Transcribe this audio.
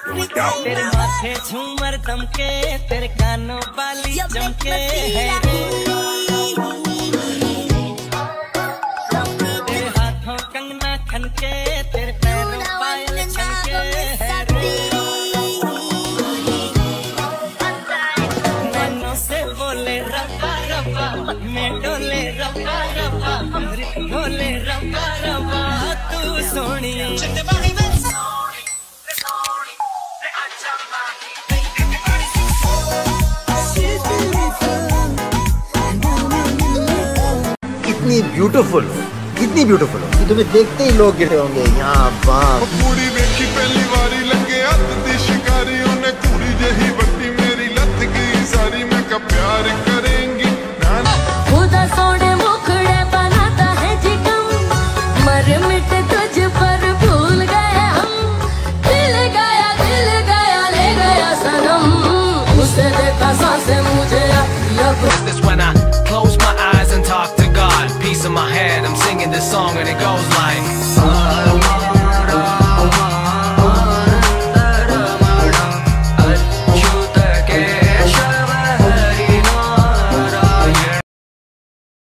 तेरे माथे झूमर दमके, तेरे कानों बाली चमके है रे। तेरे हाथों कंगना खनके, तेरे पैरों पायल छनके है रे। नैनों से बोले रब्बा रब्बा, मैं डोले रब्बा रब्बा, अमृत बोले रब्बा रब्बा, तू सोनी। कितनी ब्यूटीफुल हो कि तुम्हें देखते ही लोग गिरे होंगे यहाँ बाप। पूरी देखी पहली बारी लगे हथ दी शिकारी, उन्हें कुड़ी जही बत्ती मेरी लत गई सारी। मैं का प्यार करेंगी खुदा सोने मुखड़े बनाता है जिगम, मर मिट तुझ पर भूल गए हम। दिल गया ले गया सनम, उसे देखा सांसें मुझे When I close my eyes and talk to God, peace in my head, I'm singing this song and it goes like